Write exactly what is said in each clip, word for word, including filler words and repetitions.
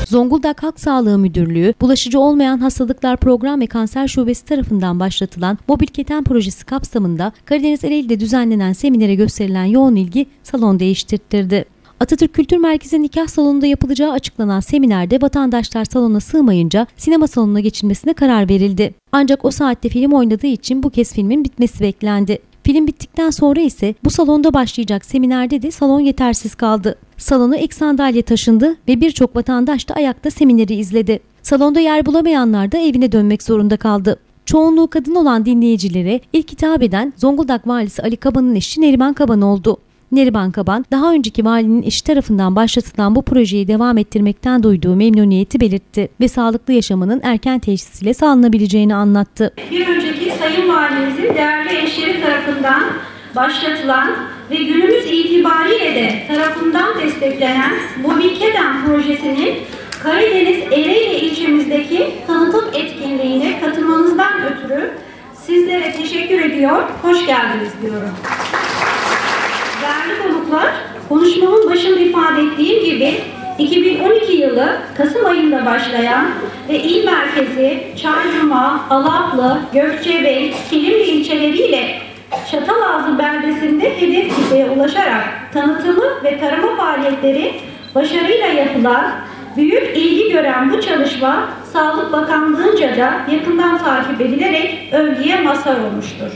Zonguldak Halk Sağlığı Müdürlüğü, Bulaşıcı Olmayan Hastalıklar Program ve Kanser Şubesi tarafından başlatılan Mobil Keten projesi kapsamında Karadeniz Ereğli'de düzenlenen seminere gösterilen yoğun ilgi salon değiştirdi. Atatürk Kültür Merkezi nikah salonunda yapılacağı açıklanan seminerde vatandaşlar salona sığmayınca sinema salonuna geçilmesine karar verildi. Ancak o saatte film oynadığı için bu kez filmin bitmesi beklendi. Film bittikten sonra ise bu salonda başlayacak seminerde de salon yetersiz kaldı. Salona ek sandalye taşındı ve birçok vatandaş da ayakta semineri izledi. Salonda yer bulamayanlar da evine dönmek zorunda kaldı. Çoğunluğu kadın olan dinleyicilere ilk hitap eden Zonguldak Valisi Ali Kaban'ın eşi Neriman Kaban oldu. Neriman Kaban, daha önceki valinin eşi tarafından başlatılan bu projeyi devam ettirmekten duyduğu memnuniyeti belirtti ve sağlıklı yaşamının erken teşhis ile sağlanabileceğini anlattı. Bir önceki Sayın Valimizin değerli eşleri tarafından başlatılan ve günümüz itibariyle de tarafından desteklenen Mobil Keten projesinin Karadeniz Ereğli ilçemizdeki tanıtım etkinliğine katılmanızdan ötürü sizlere teşekkür ediyor, hoş geldiniz diyorum. Değerli konuklar, konuşmamın başında ifade ettiğim gibi iki bin on iki yılı Kasım ayında başlayan ve il merkezi Çaycuma, Alaplı, Gökçebey, Silivri ilçeleriyle Çatalazı beldesinde hedef kitleye ulaşarak tanıtımı ve tarama faaliyetleri başarıyla yapılan, büyük ilgi gören bu çalışma Sağlık Bakanlığı'nca da yakından takip edilerek övgüye mazhar olmuştur.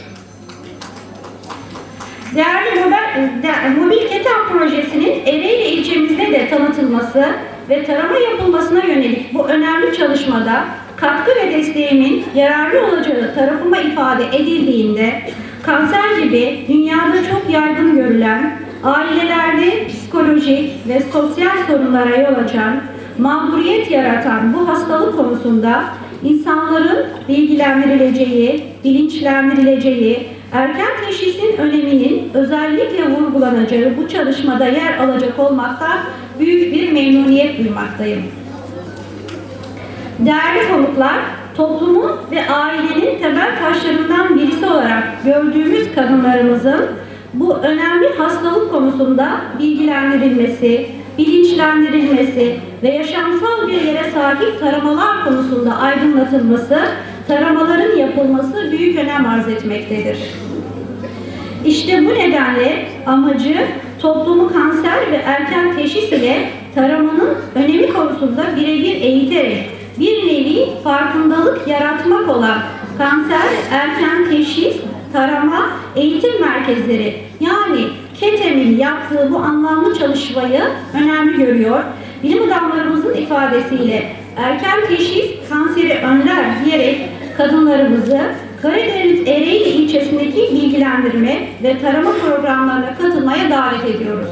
Değerli Mobil Keten projesinin Ereğli ilçemizde de tanıtılması ve tarama yapılmasına yönelik bu önemli çalışmada katkı ve desteğimin yararlı olacağı tarafıma ifade edildiğinde kanser gibi dünyada çok yaygın görülen, ailelerde psikolojik ve sosyal sorunlara yol açan, mağduriyet yaratan bu hastalık konusunda insanların bilgilendirileceği, bilinçlendirileceği, erken teşhisin öneminin özellikle vurgulanacağı bu çalışmada yer alacak olmaktan büyük bir memnuniyet duymaktayım. Değerli konuklar, toplumun ve ailenin temel taşlarından birisi olarak gördüğümüz kadınlarımızın bu önemli hastalık konusunda bilgilendirilmesi, bilinçlendirilmesi ve yaşamsal bir yere sahip taramalar konusunda aydınlatılması, taramaların yapılması büyük önem arz etmektedir. İşte bu nedenle amacı toplumu kanser ve erken teşhis ile taramanın önemi konusunda birebir eğiterek bir nevi farkındalık yaratmak olan kanser, erken teşhis, tarama, eğitim merkezleri yani KETEM'in yaptığı bu anlamlı çalışmayı önemli görüyor. Bilim adamlarımızın ifadesiyle erken teşhis kanseri önler diyerek kadınlarımızı Karadeniz Ereğli ilçesindeki bilgilendirme ve tarama programlarına katılmaya davet ediyoruz.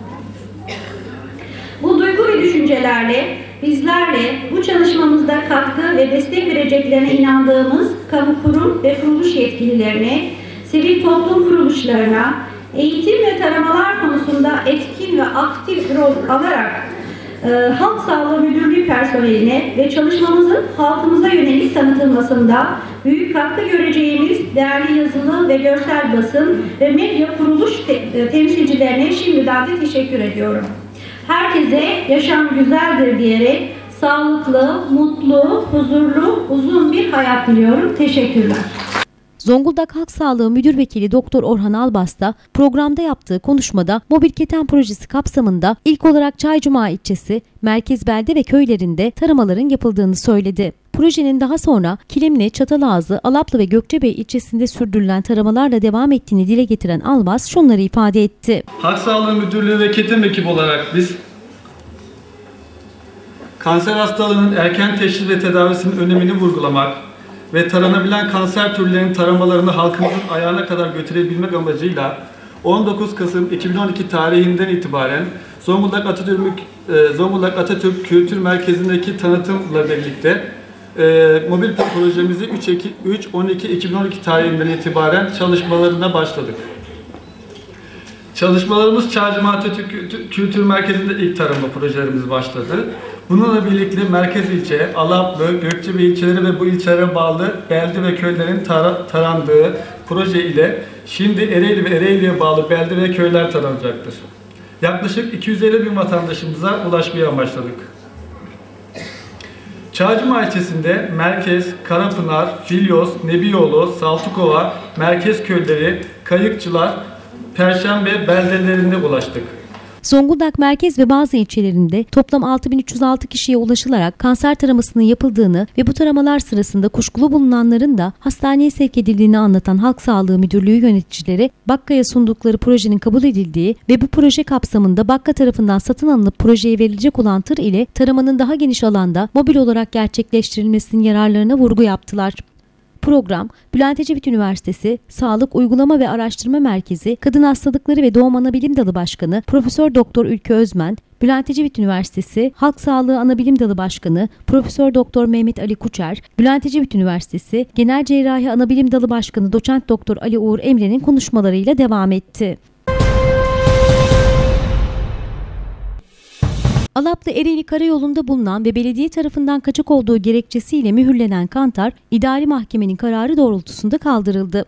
Bu duygu ve düşüncelerle bizlerle bu çalışmamızda katkı ve destek vereceklerine inandığımız kamu kurum ve kuruluş yetkililerine, sivil toplum kuruluşlarına, eğitim ve taramalar konusunda etkin ve aktif rol alarak e, Halk Sağlığı Müdürlüğü personeline ve çalışmamızın halkımıza yönelik tanıtılmasında büyük katkı göreceğimiz değerli yazılı ve görsel basın ve medya kuruluş te temsilcilerine şimdiden de teşekkür ediyorum. Herkese yaşam güzeldir diyerek sağlıklı, mutlu, huzurlu, uzun bir hayat diliyorum. Teşekkürler. Zonguldak Halk Sağlığı Müdür Vekili Doktor Orhan Albas da programda yaptığı konuşmada Mobil Keten projesi kapsamında ilk olarak Çaycuma ilçesi, merkez belde ve köylerinde taramaların yapıldığını söyledi. Projenin daha sonra Kilimli, Çatalazı, Alaplı ve Gökçebey ilçesinde sürdürülen taramalarla devam ettiğini dile getiren Albas şunları ifade etti. Halk Sağlığı Müdürlüğü ve KETEM ekibi olarak biz kanser hastalığının erken teşhis ve tedavisinin önemini vurgulamak ve taranabilen kanser türlerinin taramalarını halkımızın ayağına kadar götürebilmek amacıyla on dokuz Kasım iki bin on iki tarihinden itibaren Zonguldak Atatürk, Zonguldak Atatürk Kültür Merkezi'ndeki tanıtımla birlikte e, mobil projemizi üç on iki iki bin on iki tarihinden itibaren çalışmalarına başladık. Çalışmalarımız Çaycuma Atatürk Kültür Merkezi'nde ilk tarama projelerimiz başladı. Bununla birlikte merkez ilçe, Alaplı, Gökçebey ilçeleri ve bu ilçelere bağlı belde ve köylerin tar tarandığı proje ile şimdi Ereğli ve Ereğli'ye bağlı belde ve köyler taranacaktır. Yaklaşık iki yüz elli bin vatandaşımıza ulaşmaya amaçladık. Çağcıma ilçesinde Merkez, Karapınar, Filyos, Nebiyolu, Saltukova, Merkez köyleri, Kayıkçılar, Perşembe beldelerinde ulaştık. Zonguldak merkez ve bazı ilçelerinde toplam altı bin üç yüz altı kişiye ulaşılarak kanser taramasının yapıldığını ve bu taramalar sırasında kuşkulu bulunanların da hastaneye sevk edildiğini anlatan Halk Sağlığı Müdürlüğü yöneticileri, Bakka'ya sundukları projenin kabul edildiği ve bu proje kapsamında Bakka tarafından satın alınıp projeye verilecek olan tır ile taramanın daha geniş alanda mobil olarak gerçekleştirilmesinin yararlarına vurgu yaptılar. Program, Bülent Ecevit Üniversitesi Sağlık Uygulama ve Araştırma Merkezi Kadın Hastalıkları ve Doğum Anabilim Dalı Başkanı Profesör Doktor Ülke Özmen, Bülent Ecevit Üniversitesi Halk Sağlığı Anabilim Dalı Başkanı Profesör Doktor Mehmet Ali Kuçer, Bülent Ecevit Üniversitesi Genel Cerrahi Anabilim Dalı Başkanı Doçent Doktor Ali Uğur Emre'nin konuşmalarıyla devam etti. Alaplı Ereğli Karayolu'nda bulunan ve belediye tarafından kaçak olduğu gerekçesiyle mühürlenen kantar, idari mahkemenin kararı doğrultusunda kaldırıldı.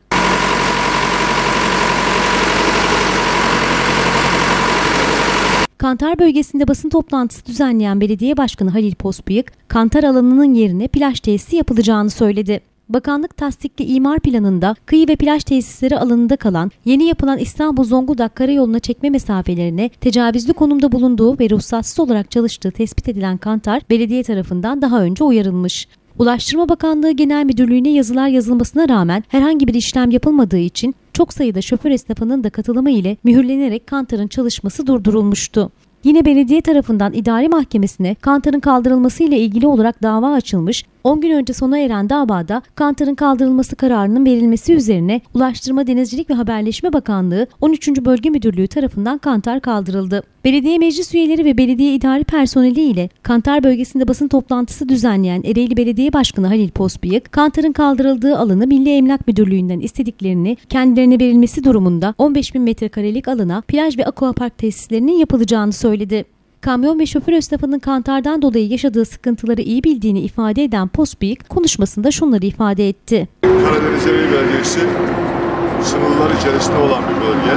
Kantar bölgesinde basın toplantısı düzenleyen Belediye Başkanı Halil Pospıyık, kantar alanının yerine plaj tesisi yapılacağını söyledi. Bakanlık tasdikli imar planında kıyı ve plaj tesisleri alanında kalan yeni yapılan İstanbul-Zonguldak Karayolu'na çekme mesafelerine tecavüzlü konumda bulunduğu ve ruhsatsız olarak çalıştığı tespit edilen kantar belediye tarafından daha önce uyarılmış. Ulaştırma Bakanlığı Genel Müdürlüğü'ne yazılar yazılmasına rağmen herhangi bir işlem yapılmadığı için çok sayıda şoför esnafının da katılımı ile mühürlenerek kantarın çalışması durdurulmuştu. Yine belediye tarafından idari mahkemesine kantarın kaldırılması ile ilgili olarak dava açılmış, on gün önce sona eren davada kantarın kaldırılması kararının verilmesi üzerine Ulaştırma, Denizcilik ve Haberleşme Bakanlığı on üçüncü Bölge Müdürlüğü tarafından kantar kaldırıldı. Belediye meclis üyeleri ve belediye idari personeli ile kantar bölgesinde basın toplantısı düzenleyen Ereğli Belediye Başkanı Halil Pospıyık, kantarın kaldırıldığı alanı Milli Emlak Müdürlüğü'nden istediklerini kendilerine verilmesi durumunda on beş bin metrekarelik alana plaj ve aquapark tesislerinin yapılacağını söyledi. Kamyon ve şoför esnafının kantardan dolayı yaşadığı sıkıntıları iyi bildiğini ifade eden Pospıyık konuşmasında şunları ifade etti. Karadeniz Ereğli Belediyesi sınırlar içerisinde olan bir bölge.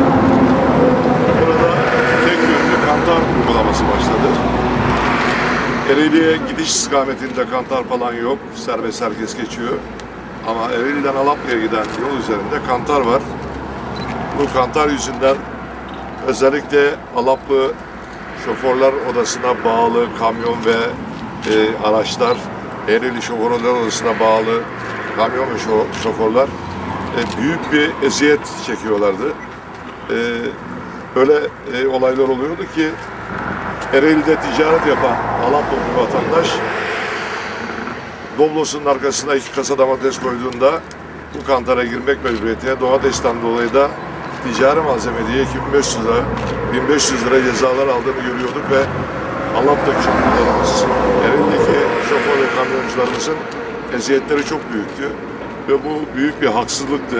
Burada tek yönlü kantar uygulaması başladı. Ereğli'ye gidiş istikametinde kantar falan yok. Serbest herkes geçiyor. Ama Ereğli'den Alaplı'ya giden yol üzerinde kantar var. Bu kantar yüzünden özellikle Alaplı Şoförler Odası'na bağlı kamyon ve e, araçlar, Ereğli Şoförler Odası'na bağlı kamyon ve şoförler e, büyük bir eziyet çekiyorlardı. E, öyle e, olaylar oluyordu ki Ereğli'de ticaret yapan Alaplı bir vatandaş Doblo'sunun arkasına iki kasa domates koyduğunda bu kantara girmek mecburiyetine domatesten dolayı da ticari malzeme diye iki bin beş yüz lira, bin beş yüz lira cezalar aldığını görüyorduk ve Alap'taki şoförlerimiz, Ereğli'deki şoför ve kamyoncularımızın eziyetleri çok büyüktü ve bu büyük bir haksızlıktı.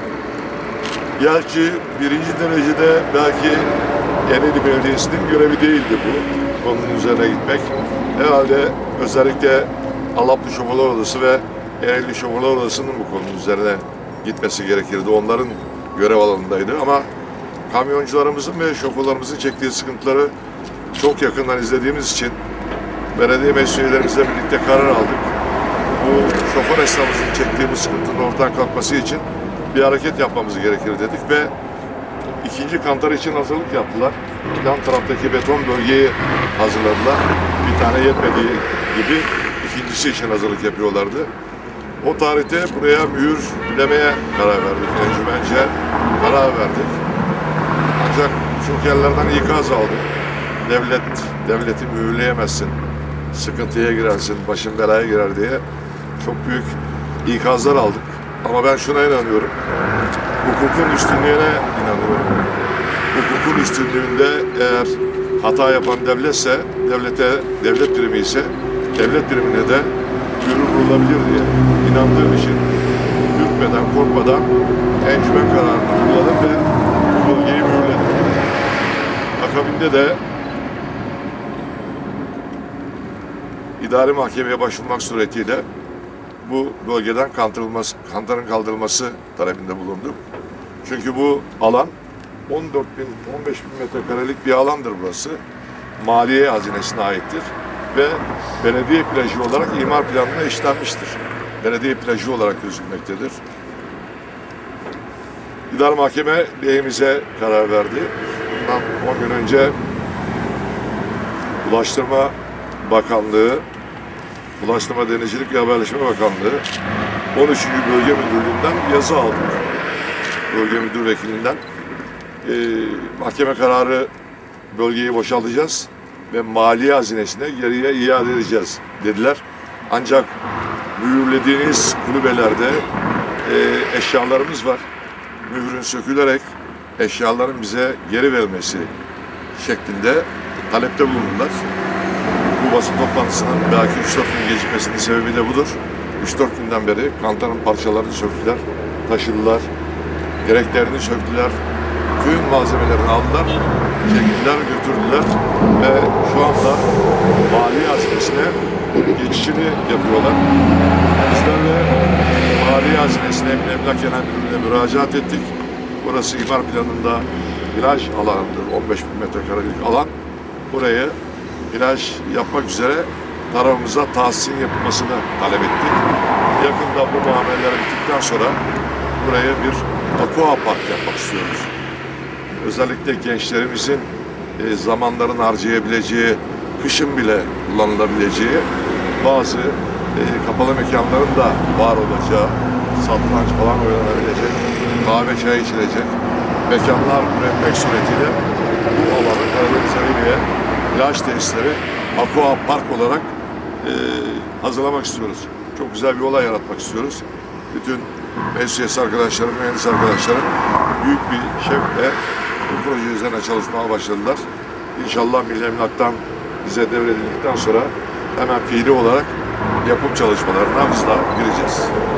Gerçi birinci derecede belki Ereğli Belediyesi'nin görevi değildi bu, konunun üzerine gitmek. Herhalde özellikle Alaplı Şoförler Odası ve Ereğli Şoförler Odası'nın bu konunun üzerine gitmesi gerekirdi. Onların görev alanındaydı ama kamyoncularımızın ve şoförlerimizin çektiği sıkıntıları çok yakından izlediğimiz için belediye meclis üyelerimizle birlikte karar aldık. Bu şoför esnafımızın çektiği bu sıkıntının ortadan kalkması için bir hareket yapmamız gerekir dedik ve ikinci kantar için hazırlık yaptılar. Yan taraftaki beton bölgeyi hazırladılar. Bir tane yetmediği gibi ikincisi için hazırlık yapıyorlardı. O tarihte buraya mühürlemeye karar verdik. Encümence karar verdik. Ancak çok yerlerden ikaz aldık. Devlet, devleti mühürleyemezsin. Sıkıntıya girersin, başın belaya girer diye çok büyük ikazlar aldık. Ama ben şuna inanıyorum. Hukukun üstünlüğüne inanıyorum. Hukukun üstünlüğünde eğer hata yapan devletse, devlete, devlet birimi ise devlet birimine de mühür vurulabilir diye inandığım için ürkmeden, korkmadan encümen kararını uyguladım ve bu bölgeyi mühürledim. Akabinde de idari mahkemeye başvurmak suretiyle bu bölgeden kaldırılması, kantarın kaldırılması talebinde bulundum. Çünkü bu alan on dört bin on beş bin metrekarelik bir alandır burası. Maliye hazinesine aittir. ve belediye plajı olarak imar planına işlenmiştir. Belediye plajı olarak gözükmektedir. İdare Mahkeme lehimize karar verdi. Bundan on gün önce Ulaştırma Bakanlığı, Ulaştırma Denizcilik ve Haberleşme Bakanlığı on üçüncü Bölge Müdürlüğü'nden yazı aldık. Bölge Müdür Vekilinden. Ee, mahkeme kararı bölgeyi boşaltacağız ve maliye hazinesine geriye iade edeceğiz dediler. Ancak mühürlediğiniz kulübelerde e, eşyalarımız var. Mührün sökülerek eşyaların bize geri verilmesi şeklinde talepte bulundular. Bu basın toplantısının belki üç dört gün gecikmesinin sebebi de budur. üç dört günden beri kantarın parçalarını söktüler, taşıdılar, direklerini söktüler, tüm malzemelerini aldılar, çektiler, götürdüler ve şu anda maliye hazinesine geçişini yapıyorlar. Bizler de maliye hazinesine Emlak Genel Müdürlüğü'ne müracaat ettik. Burası imar planında plaj alanıdır, on beş bin metrekarelik alan. Burayı plaj yapmak üzere tarafımıza tahsisin yapılmasını talep ettik. Yakında bu muameleler bittikten sonra buraya bir aqua park yapmak istiyoruz. Özellikle gençlerimizin e, zamanlarını harcayabileceği, kışın bile kullanılabileceği bazı e, kapalı mekanların da var olacağı, satranç falan oynanabilecek, kahve çay içilecek mekanlar üretmek suretiyle bu alanı Karadeniz Ereğli'ye plaj tesisleri aqua park olarak e, hazırlamak istiyoruz. Çok güzel bir olay yaratmak istiyoruz. Bütün meclis arkadaşlarım, mühendis arkadaşlarım büyük bir şevkle bu proje üzerine çalışmaya başladılar. İnşallah Milli Emlak'tan bize devredildikten sonra hemen fiili olarak yapım çalışmalarına hızla gireceğiz.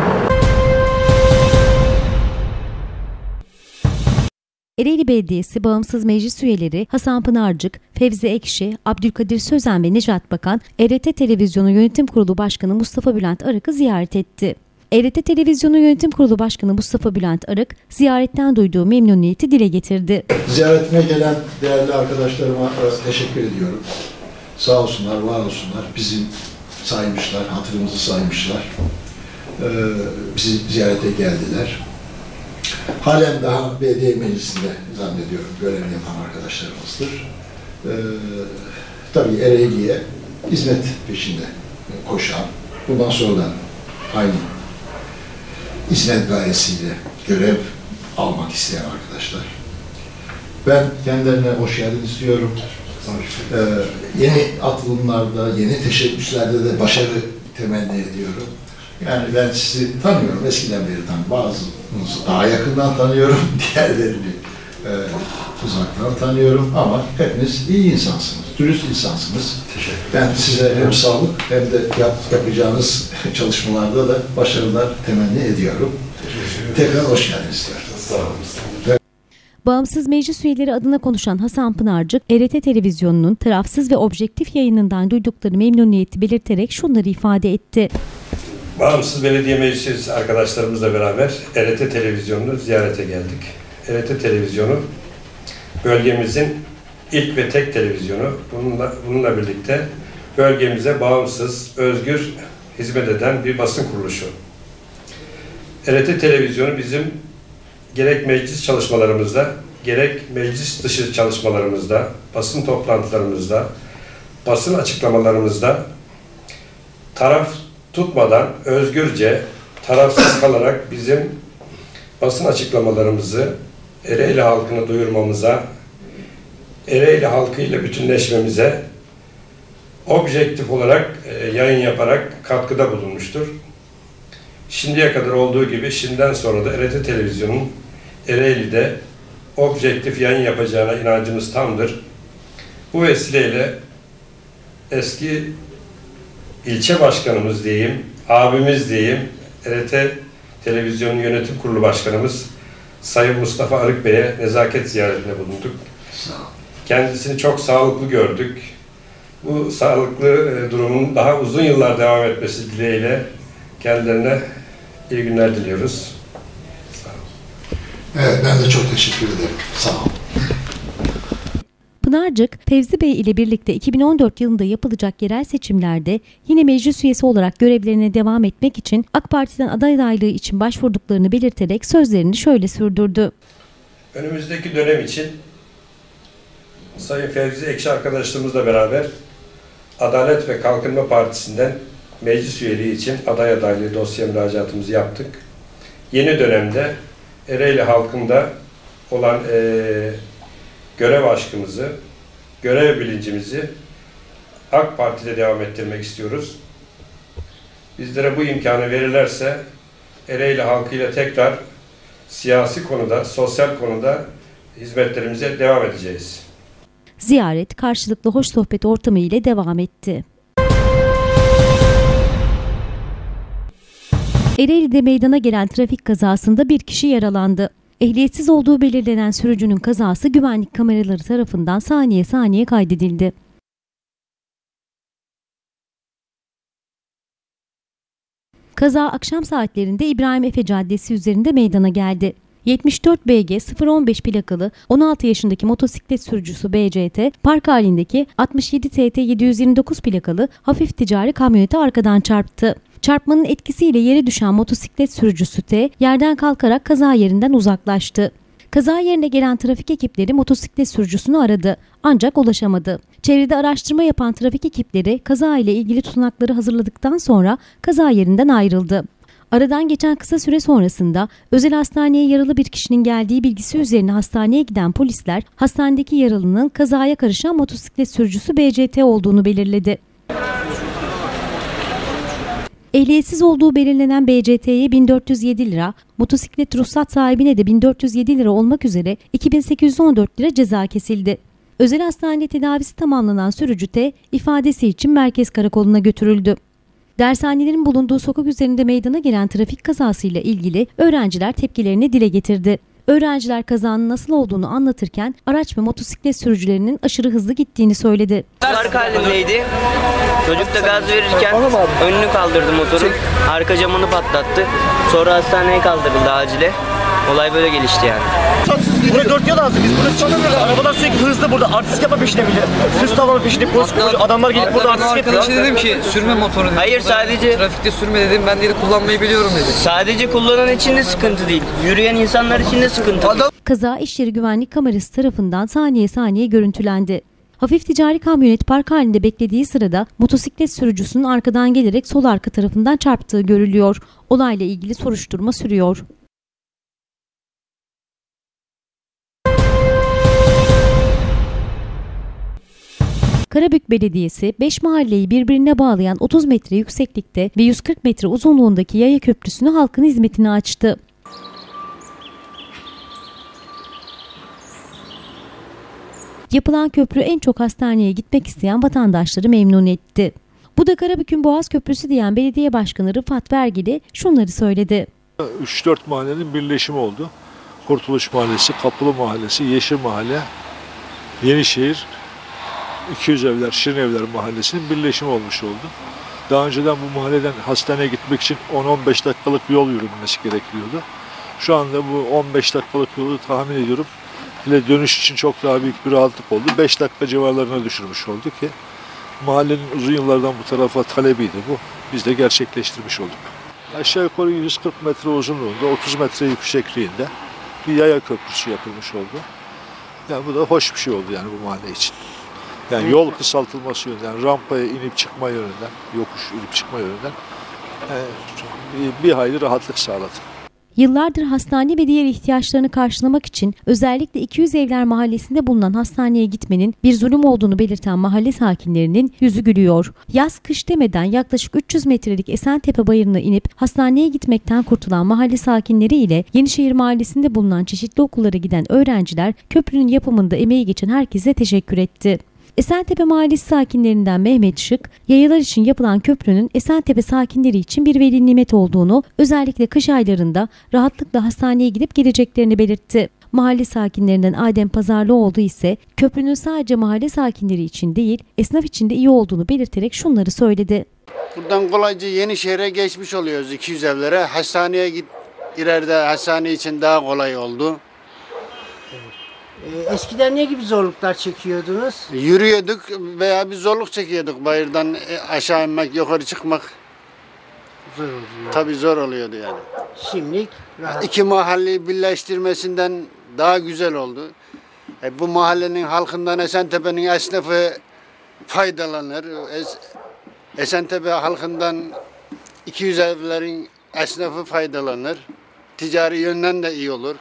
Ereğli Belediyesi bağımsız meclis üyeleri Hasan Pınarcık, Fevzi Ekşi, Abdülkadir Sözen ve Necat Bakan, E R T Televizyonu Yönetim Kurulu Başkanı Mustafa Bülent Arık'ı ziyaret etti. E R T Televizyonu Yönetim Kurulu Başkanı Mustafa Bülent Arık, ziyaretten duyduğu memnuniyeti dile getirdi. Ziyaretime gelen değerli arkadaşlarıma teşekkür ediyorum. Sağ olsunlar, var olsunlar. Bizim saymışlar, hatırımızı saymışlar. Bizi ziyarete geldiler. Halen daha belediye meclisinde zannediyorum görev yapan arkadaşlarımızdır. Ee, tabii Ereğli'ye hizmet peşinde koşan, bundan sonra da aynı hizmet gayesiyle görev almak isteyen arkadaşlar. Ben kendilerine hoş geldin istiyorum. Ee, yeni atılımlarda, yeni teşebbüslerde de başarı temenni ediyorum. Yani ben sizi tanıyorum, eskiden beri tanıyorum. Bazınızı daha yakından tanıyorum, diğerlerini e, uzaktan tanıyorum ama hepiniz iyi insansınız, dürüst insansınız. Teşekkür ederim. Ben size hem sağlık hem de yap, yapacağınız çalışmalarda da başarılar temenni ediyorum. Tekrar hoş geldiniz. Sağ olun. Bağımsız meclis üyeleri adına konuşan Hasan Pınarcık, E R T Televizyonu'nun tarafsız ve objektif yayınından duydukları memnuniyeti belirterek şunları ifade etti. Bağımsız Belediye Meclisi arkadaşlarımızla beraber E R T Televizyonu'nu ziyarete geldik. E R T Televizyonu bölgemizin ilk ve tek televizyonu. Bununla, bununla birlikte bölgemize bağımsız, özgür hizmet eden bir basın kuruluşu. E R T Televizyonu bizim gerek meclis çalışmalarımızda, gerek meclis dışı çalışmalarımızda, basın toplantılarımızda, basın açıklamalarımızda taraf tutmadan özgürce, tarafsız kalarak bizim basın açıklamalarımızı Ereğli halkını duyurmamıza, Ereğli halkıyla bütünleşmemize objektif olarak e, yayın yaparak katkıda bulunmuştur. Şimdiye kadar olduğu gibi şimdiden sonra da E R T Televizyonu'nun Ereğli'de objektif yayın yapacağına inancımız tamdır. Bu vesileyle eski ilçe başkanımız diyeyim, abimiz diyeyim, E R T Televizyonu Yönetim Kurulu Başkanımız Sayın Mustafa Arık Bey'e nezaket ziyaretinde bulunduk. Kendisini çok sağlıklı gördük. Bu sağlıklı durumun daha uzun yıllar devam etmesi dileğiyle kendilerine iyi günler diliyoruz. Sağ olun. Evet, ben de çok teşekkür ederim. Sağ olun. Pınarcık, Fevzi Bey ile birlikte iki bin on dört yılında yapılacak yerel seçimlerde yine meclis üyesi olarak görevlerine devam etmek için AK Parti'den aday adaylığı için başvurduklarını belirterek sözlerini şöyle sürdürdü. Önümüzdeki dönem için Sayın Fevzi Ekşi arkadaşlarımızla beraber Adalet ve Kalkınma Partisi'nden meclis üyeliği için aday adaylığı dosya müracaatımızı yaptık. Yeni dönemde Ereğli halkında olan e, görev aşkımızı, görev bilincimizi AK Parti'de devam ettirmek istiyoruz. Bizlere bu imkanı verirlerse Ereğli halkıyla tekrar siyasi konuda, sosyal konuda hizmetlerimize devam edeceğiz. Ziyaret karşılıklı hoş sohbet ortamı ile devam etti. Ereğli'de meydana gelen trafik kazasında bir kişi yaralandı. Ehliyetsiz olduğu belirlenen sürücünün kazası güvenlik kameraları tarafından saniye saniye kaydedildi. Kaza akşam saatlerinde İbrahim Efe Caddesi üzerinde meydana geldi. yetmiş dört B G sıfır on beş plakalı on altı yaşındaki motosiklet sürücüsü B C T, park halindeki altmış yedi T T yedi yüz yirmi dokuz plakalı hafif ticari kamyoneti arkadan çarptı. Çarpmanın etkisiyle yere düşen motosiklet sürücüsü T, yerden kalkarak kaza yerinden uzaklaştı. Kaza yerine gelen trafik ekipleri motosiklet sürücüsünü aradı ancak ulaşamadı. Çevrede araştırma yapan trafik ekipleri kaza ile ilgili tutanakları hazırladıktan sonra kaza yerinden ayrıldı. Aradan geçen kısa süre sonrasında özel hastaneye yaralı bir kişinin geldiği bilgisi üzerine hastaneye giden polisler hastanedeki yaralının kazaya karışan motosiklet sürücüsü B C T olduğunu belirledi. Ehliyetsiz olduğu belirlenen B C T'ye bin dört yüz yedi lira, motosiklet ruhsat sahibine de bin dört yüz yedi lira olmak üzere iki bin sekiz yüz on dört lira ceza kesildi. Özel hastanede tedavisi tamamlanan sürücü T, ifadesi için merkez karakoluna götürüldü. Dershanelerin bulunduğu sokak üzerinde meydana gelen trafik kazasıyla ilgili öğrenciler tepkilerini dile getirdi. Öğrenciler kazanın nasıl olduğunu anlatırken araç ve motosiklet sürücülerinin aşırı hızlı gittiğini söyledi. Park halindeydi. Çocuk da gaz verirken önünü kaldırdı motorun. Arka camını patlattı. Sonra hastaneye kaldırıldı acile. Olay böyle gelişti yani. Buraya dört yol lazım. Biz burada çıkıyoruz. Arabalar sürekli hızlı burada. Artistik yapma peşinde bile. Hız tavanı peşinde. Polis adamlar gelip burada artistik yapıyor. Arkadaşa dedim ki sürme motoru dedim. Hayır, sadece Trafikte sürme dedim. Ben dedi kullanmayı biliyorum dedi. sadece kullanan için de sıkıntı değil. Yürüyen insanlar için de sıkıntı değil. Kaza iş yeri güvenlik kamerası tarafından saniye saniye görüntülendi. Hafif ticari kamyonet park halinde beklediği sırada motosiklet sürücüsünün arkadan gelerek sol arka tarafından çarptığı görülüyor. Olayla ilgili soruşturma sürüyor. Karabük Belediyesi beş mahalleyi birbirine bağlayan otuz metre yükseklikte ve yüz kırk metre uzunluğundaki yaya köprüsünü halkın hizmetine açtı. Yapılan köprü en çok hastaneye gitmek isteyen vatandaşları memnun etti. Bu da Karabük'ün Boğaz Köprüsü diyen belediye başkanı Rıfat Vergili şunları söyledi. üç dört mahallenin birleşimi oldu. Kurtuluş Mahallesi, Kapılı Mahallesi, Yeşil Mahalle, Yenişehir, iki yüz Evler, Şirin Evler Mahallesi'nin birleşimi olmuş oldu. Daha önceden bu mahalleden hastaneye gitmek için on on beş dakikalık bir yol yürünmesi gerekiyordu. Şu anda bu on beş dakikalık yolu tahmin ediyorum ile dönüş için çok daha büyük bir rahatlık oldu. beş dakika civarlarına düşürmüş oldu ki mahallenin uzun yıllardan bu tarafa talebiydi bu. Biz de gerçekleştirmiş olduk. Aşağı yukarı yüz kırk metre uzunluğunda, otuz metre yüksekliğinde bir yaya köprüsü yapılmış oldu. Yani bu da hoş bir şey oldu yani bu mahalle için. Yani yol kısaltılması yönünden, rampaya inip çıkma yönünden, yokuş inip çıkma yönünden bir, bir hayli rahatlık sağladı. Yıllardır hastane ve diğer ihtiyaçlarını karşılamak için özellikle iki yüz Evler Mahallesi'nde bulunan hastaneye gitmenin bir zulüm olduğunu belirten mahalle sakinlerinin yüzü gülüyor. Yaz kış demeden yaklaşık üç yüz metrelik Esentepe Bayırı'na inip hastaneye gitmekten kurtulan mahalle sakinleri ile Yenişehir Mahallesi'nde bulunan çeşitli okullara giden öğrenciler köprünün yapımında emeği geçen herkese teşekkür etti. Esentepe Mahallesi sakinlerinden Mehmet Şık, yayalar için yapılan köprünün Esentepe sakinleri için bir veli nimet olduğunu, özellikle kış aylarında rahatlıkla hastaneye gidip geleceklerini belirtti. Mahalle sakinlerinden Adem Pazarlıoğlu ise köprünün sadece mahalle sakinleri için değil, esnaf için de iyi olduğunu belirterek şunları söyledi. Buradan kolayca Yenişehir'e geçmiş oluyoruz iki yüz Evlere. Hastaneye git, ileride hastane için daha kolay oldu. Ee, eskiden ne gibi zorluklar çekiyordunuz? Yürüyorduk veya bir zorluk çekiyorduk. Bayırdan aşağı inmek, yukarı çıkmak. Zor oluyor. Tabii zor oluyordu yani. Şimdilik rahat. İki mahalleyi birleştirmesinden daha güzel oldu. E, bu mahallenin halkından Esentepe'nin esnafı faydalanır. Es Esentepe halkından iki yüz evlerin esnafı faydalanır. Ticari yönden de iyi olur.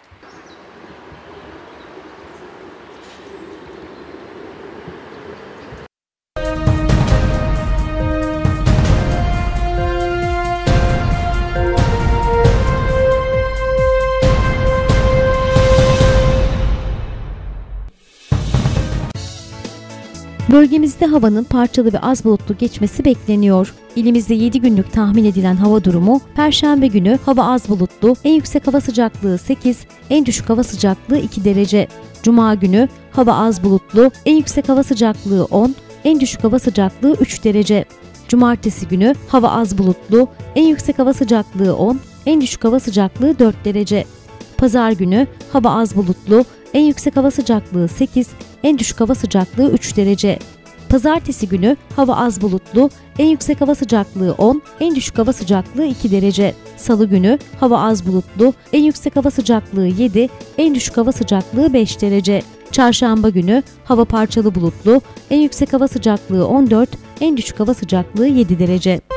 Bölgemizde havanın parçalı ve az bulutlu geçmesi bekleniyor. İlimizde yedi günlük tahmin edilen hava durumu: Perşembe günü hava az bulutlu, en yüksek hava sıcaklığı sekiz, en düşük hava sıcaklığı iki derece. Cuma günü hava az bulutlu, en yüksek hava sıcaklığı on, en düşük hava sıcaklığı üç derece. Cumartesi günü hava az bulutlu, en yüksek hava sıcaklığı on, en düşük hava sıcaklığı dört derece. Pazar günü hava az bulutlu, en yüksek hava sıcaklığı sekiz, en düşük hava sıcaklığı üç derece. Pazartesi günü hava az bulutlu, en yüksek hava sıcaklığı on, en düşük hava sıcaklığı iki derece. Salı günü hava az bulutlu, en yüksek hava sıcaklığı yedi, en düşük hava sıcaklığı beş derece. Çarşamba günü hava parçalı bulutlu, en yüksek hava sıcaklığı on dört, en düşük hava sıcaklığı yedi derece.